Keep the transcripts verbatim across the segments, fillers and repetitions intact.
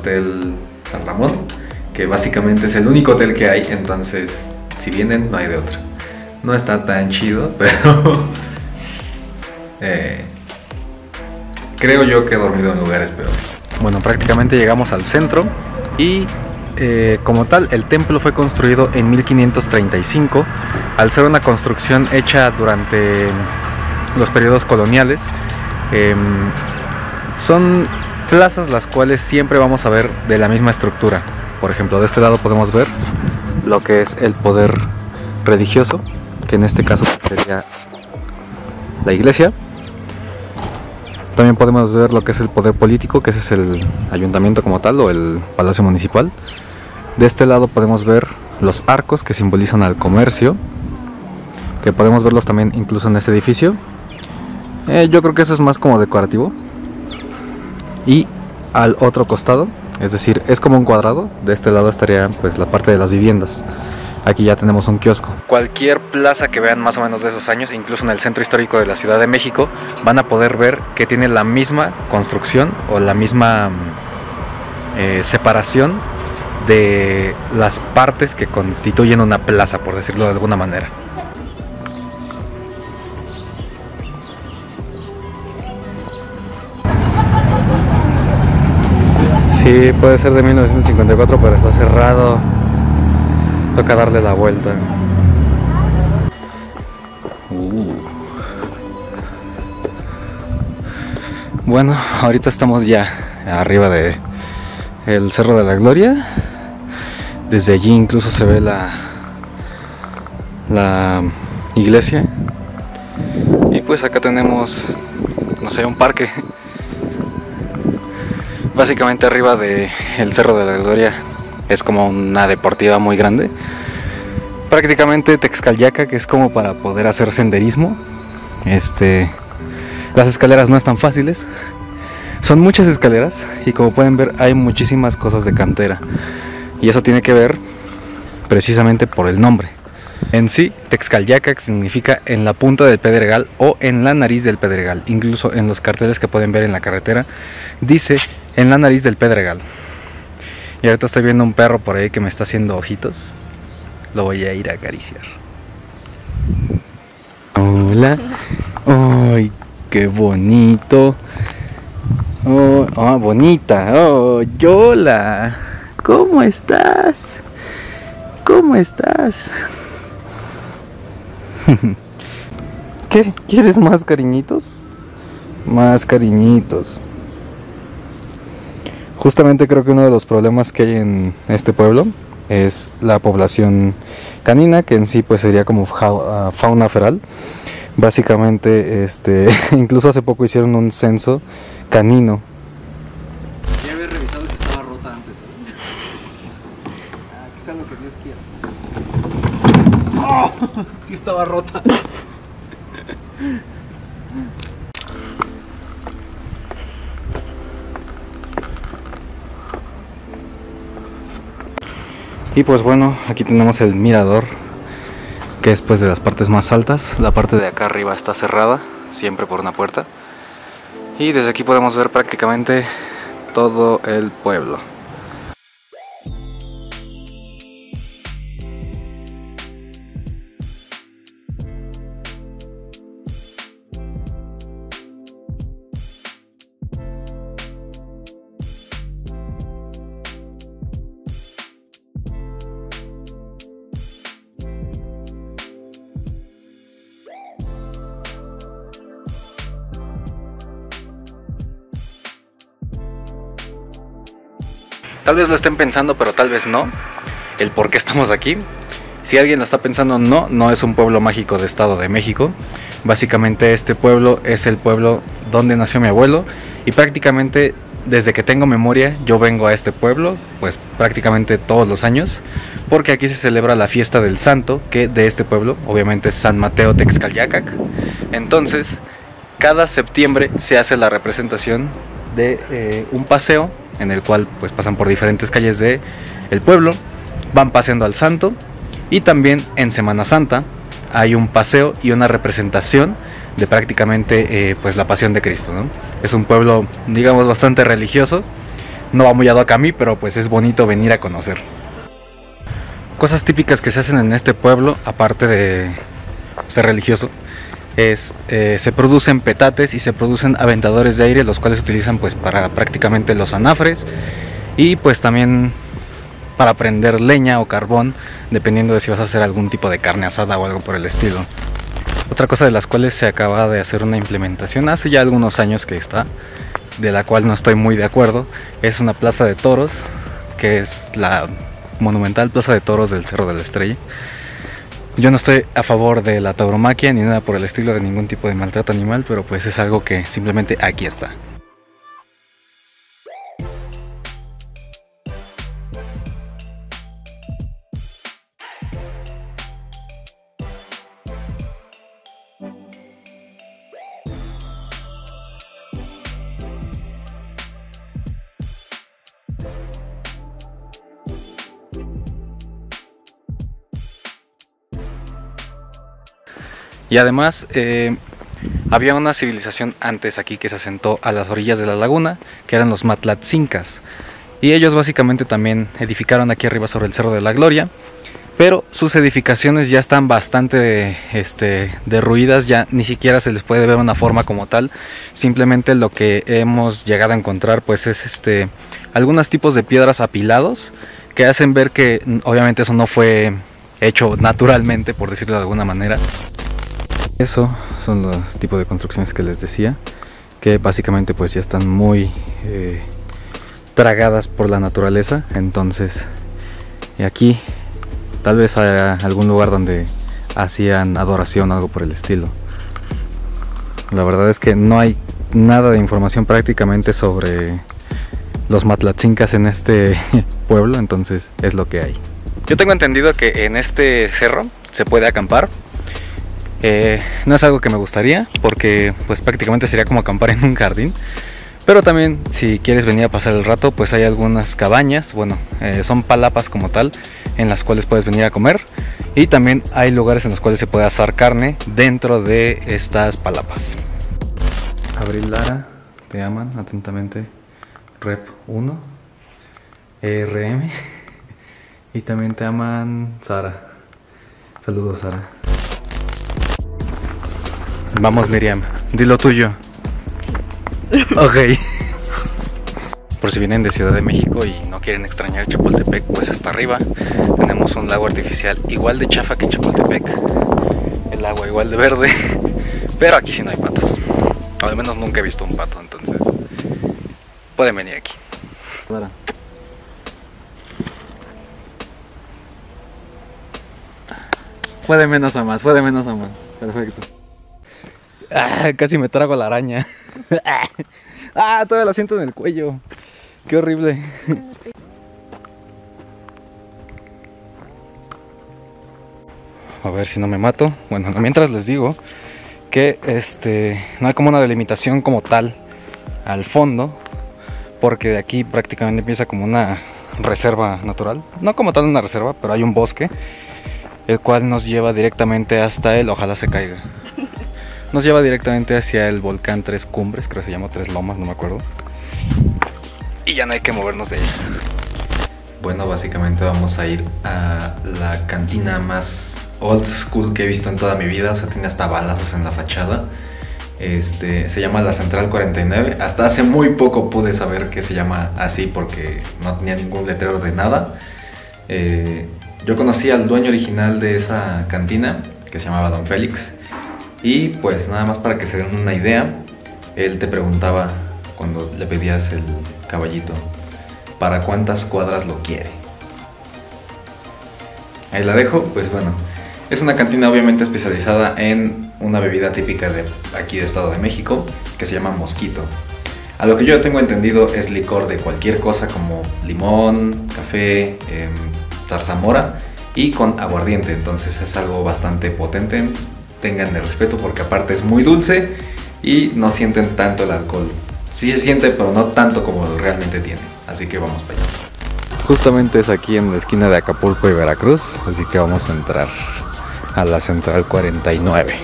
Hotel San Ramón, que básicamente es el único hotel que hay, entonces si vienen no hay de otra. No está tan chido, pero eh, creo yo que he dormido en lugares peores. Bueno, prácticamente llegamos al centro y eh, como tal el templo fue construido en mil quinientos treinta y cinco, al ser una construcción hecha durante los periodos coloniales. Eh, son plazas las cuales siempre vamos a ver de la misma estructura. Por ejemplo, de este lado podemos ver lo que es el poder religioso, que en este caso sería la iglesia. También podemos ver lo que es el poder político, que ese es el ayuntamiento como tal, o el palacio municipal. De este lado podemos ver los arcos que simbolizan al comercio, que podemos verlos también incluso en este edificio. Eh, yo creo que eso es más como decorativo. Y al otro costado, es decir, es como un cuadrado, de este lado estaría pues la parte de las viviendas. Aquí ya tenemos un kiosco. Cualquier plaza que vean más o menos de esos años, incluso en el centro histórico de la Ciudad de México, van a poder ver que tiene la misma construcción o la misma eh, separación de las partes que constituyen una plaza, por decirlo de alguna manera. Sí, puede ser de mil novecientos cincuenta y cuatro, pero está cerrado. Toca darle la vuelta. Uh. Bueno, ahorita estamos ya arriba de el Cerro de la Gloria. Desde allí incluso se ve la, la iglesia. Y pues acá tenemos, no sé, un parque. Básicamente arriba de el Cerro de la Gloria es como una deportiva muy grande. Prácticamente Texcalyaca, que es como para poder hacer senderismo. Este, las escaleras no están fáciles. Son muchas escaleras y como pueden ver hay muchísimas cosas de cantera. Y eso tiene que ver precisamente por el nombre. En sí, Texcalyaca significa en la punta del pedregal o en la nariz del pedregal. Incluso en los carteles que pueden ver en la carretera dice en la nariz del pedregal. Y ahorita estoy viendo un perro por ahí que me está haciendo ojitos. Lo voy a ir a acariciar. Hola. Ay, qué bonito. Oh, oh, bonita. Oh, hola. ¿Cómo estás? ¿Cómo estás? ¿Qué? ¿Quieres más cariñitos? Más cariñitos. Justamente creo que uno de los problemas que hay en este pueblo es la población canina, que en sí pues sería como fauna feral. Básicamente, este, incluso hace poco hicieron un censo canino. Ya había revisado si estaba rota antes, ¿sabes? Ah, que sea lo que Dios quiera. ¡Oh! Sí estaba rota. Y pues bueno, aquí tenemos el mirador, que es pues de las partes más altas. La parte de acá arriba está cerrada, siempre por una puerta. Y desde aquí podemos ver prácticamente todo el pueblo. Tal vez lo estén pensando, pero tal vez no, el por qué estamos aquí. Si alguien lo está pensando, no, no es un pueblo mágico de Estado de México. Básicamente este pueblo es el pueblo donde nació mi abuelo. Y prácticamente desde que tengo memoria yo vengo a este pueblo, pues prácticamente todos los años. Porque aquí se celebra la fiesta del santo, que de este pueblo, obviamente es San Mateo Texcalyacac. Entonces, cada septiembre se hace la representación de eh, un paseo en el cual pues pasan por diferentes calles de el pueblo, van paseando al santo. Y también en Semana Santa hay un paseo y una representación de prácticamente eh, pues la pasión de Cristo, ¿no? Es un pueblo, digamos, bastante religioso, no va muy ad hoc a mí, pero pues es bonito venir a conocer. Cosas típicas que se hacen en este pueblo, aparte de ser religioso, es eh, se producen petates y se producen aventadores de aire, los cuales se utilizan pues para prácticamente los anafres y pues también para prender leña o carbón, dependiendo de si vas a hacer algún tipo de carne asada o algo por el estilo. Otra cosa de las cuales se acaba de hacer una implementación hace ya algunos años que está, de la cual no estoy muy de acuerdo, es una plaza de toros, que es la monumental plaza de toros del Cerro de la Estrella. Yo no estoy a favor de la tauromaquia ni nada por el estilo, de ningún tipo de maltrato animal, pero pues es algo que simplemente aquí está. Y además eh, había una civilización antes aquí que se asentó a las orillas de la laguna, que eran los Matlatzincas. Y ellos básicamente también edificaron aquí arriba sobre el Cerro de la Gloria, pero sus edificaciones ya están bastante este, derruidas, ya ni siquiera se les puede ver una forma como tal. Simplemente lo que hemos llegado a encontrar pues es este, algunos tipos de piedras apilados que hacen ver que obviamente eso no fue hecho naturalmente, por decirlo de alguna manera. Eso son los tipos de construcciones que les decía, que básicamente pues ya están muy eh, tragadas por la naturaleza. Entonces, y aquí tal vez haya algún lugar donde hacían adoración o algo por el estilo. La verdad es que no hay nada de información prácticamente sobre los Matlatzincas en este pueblo, entonces es lo que hay. Yo tengo entendido que en este cerro se puede acampar. Eh, no es algo que me gustaría, porque pues prácticamente sería como acampar en un jardín. Pero también si quieres venir a pasar el rato, pues hay algunas cabañas, bueno, eh, son palapas como tal, en las cuales puedes venir a comer. Y también hay lugares en los cuales se puede asar carne dentro de estas palapas. Abril Lara, te aman atentamente, Rep uno, E R M. Y también te aman Sara. Saludos, Sara. Vamos, Miriam, di lo tuyo. Ok. Por si vienen de Ciudad de México y no quieren extrañar Chapultepec, pues hasta arriba tenemos un lago artificial igual de chafa que Chapultepec. El agua igual de verde, pero aquí sí no hay patos. O al menos nunca he visto un pato, entonces pueden venir aquí. Fue de menos a más, fue de menos a más. Perfecto. Ah, casi me trago la araña. Ah, todavía la siento en el cuello. Qué horrible. A ver si no me mato. Bueno, mientras les digo que este no hay como una delimitación como tal al fondo, porque de aquí prácticamente empieza como una reserva natural. No como tal una reserva, pero hay un bosque, el cual nos lleva directamente hasta él. Ojalá se caiga. Nos lleva directamente hacia el volcán Tres Cumbres, creo que se llama Tres Lomas, no me acuerdo. Y ya no hay que movernos de ella. Bueno, básicamente vamos a ir a la cantina más old school que he visto en toda mi vida. O sea, tiene hasta balazos en la fachada. Este, se llama la Central cuarenta y nueve. Hasta hace muy poco pude saber que se llama así porque no tenía ningún letrero de nada. Eh, yo conocí al dueño original de esa cantina, que se llamaba Don Félix. Y pues nada más para que se den una idea, él te preguntaba cuando le pedías el caballito, ¿para cuántas cuadras lo quiere? Ahí la dejo. Pues bueno, es una cantina obviamente especializada en una bebida típica de aquí de Estado de México, que se llama Mosquito. A lo que yo tengo entendido es licor de cualquier cosa, como limón, café, eh, zarzamora y con aguardiente. Entonces es algo bastante potente. Tengan el respeto porque aparte es muy dulce y no sienten tanto el alcohol. Sí se siente, pero no tanto como realmente tiene. Así que vamos para allá. Justamente es aquí en la esquina de Acapulco y Veracruz, así que vamos a entrar a la Central cuarenta y nueve.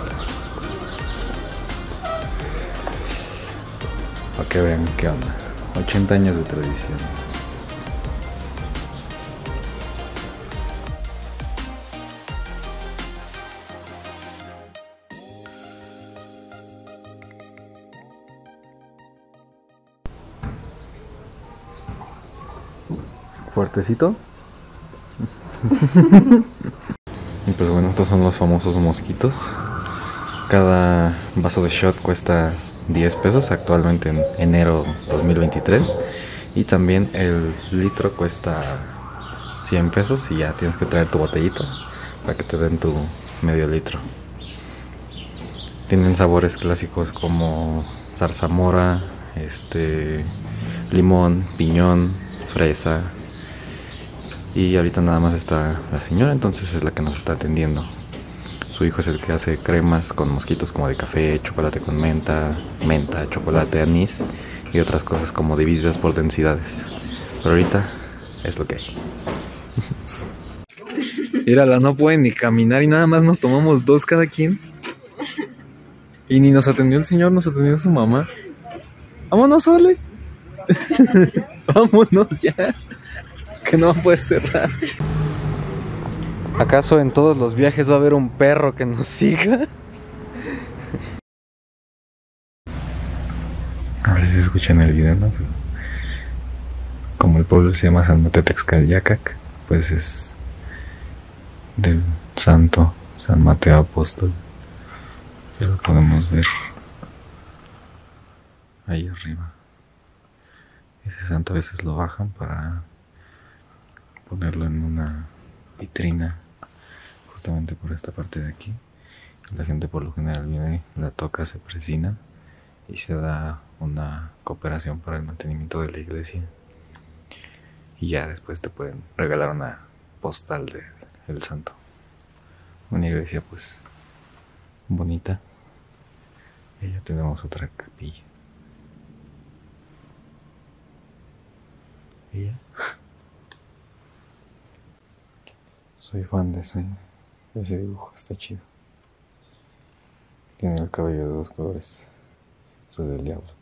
Para que vean qué onda. ochenta años de tradición. Fuertecito. Y pues bueno, estos son los famosos mosquitos. Cada vaso de shot cuesta diez pesos actualmente en enero dos mil veintitrés. Y también el litro cuesta cien pesos y ya tienes que traer tu botellita para que te den tu medio litro. Tienen sabores clásicos como zarzamora, este, limón, piñón, fresa. Y ahorita nada más está la señora, entonces es la que nos está atendiendo. Su hijo es el que hace cremas con mosquitos como de café, chocolate con menta, menta, chocolate, anís y otras cosas como divididas por densidades. Pero ahorita es lo que hay. Mírala, no pueden ni caminar y nada más nos tomamos dos cada quien. Y ni nos atendió el señor, nos atendió su mamá. Vámonos, Ole. Vámonos ya. Que no va a poder cerrar. ¿Acaso en todos los viajes va a haber un perro que nos siga? A ver si se escucha en el video, ¿no? Como el pueblo se llama San Mateo Texcalyacac, pues es del santo San Mateo Apóstol. Ya lo podemos ver ahí arriba. Ese santo a veces lo bajan para ponerlo en una vitrina justamente por esta parte de aquí. La gente por lo general viene, la toca, se presina y se da una cooperación para el mantenimiento de la iglesia. Y ya después te pueden regalar una postal de el santo. Una iglesia pues bonita. Y ya tenemos otra capilla. Y ya. Soy fan de ese, de ese dibujo, está chido. Tiene el cabello de dos colores. Eso es del diablo.